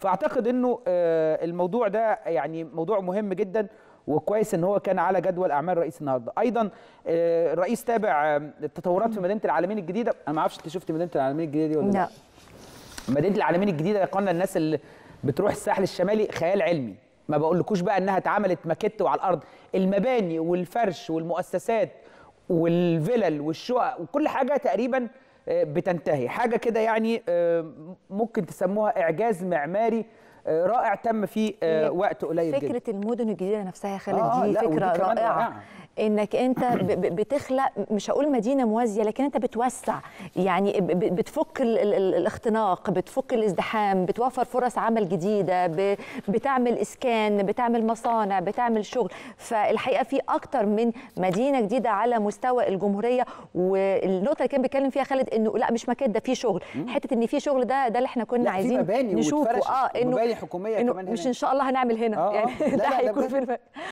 فاعتقد انه الموضوع ده يعني موضوع مهم جدا، وكويس ان هو كان على جدول اعمال الرئيس النهارده. ايضا الرئيس تابع التطورات في مدينه العالمين الجديده. انا ما اعرفش انت شفت مدينه العالمين الجديده دي ولا لا؟ مدينه العالمين الجديده يا اخوانا، الناس اللي بتروح الساحل الشمالي خيال علمي، ما بقولكوش بقى انها اتعملت ماكيت وعلى الارض، المباني والفرش والمؤسسات والفلل والشقق وكل حاجه تقريبا بتنتهي، حاجه كده يعني ممكن تسموها اعجاز معماري رائع تم في وقت قليل جدا. فكره المدن الجديده نفسها يا خالد دي فكره رائعه. انك انت بتخلق، مش هقول مدينه موازيه، لكن انت بتوسع، يعني بتفك الاختناق، بتفك الازدحام، بتوفر فرص عمل جديده، بتعمل اسكان، بتعمل مصانع، بتعمل شغل. فالحقيقه في اكتر من مدينه جديده على مستوى الجمهوريه. والنقطه اللي كان بيتكلم فيها خالد انه لا مش مكده، في شغل، حته ان في شغل ده اللي احنا كنا عايزين نشوفه. انه مباني حكوميه كمان هنا، مش ان شاء الله هنعمل هنا يعني ده هيكون في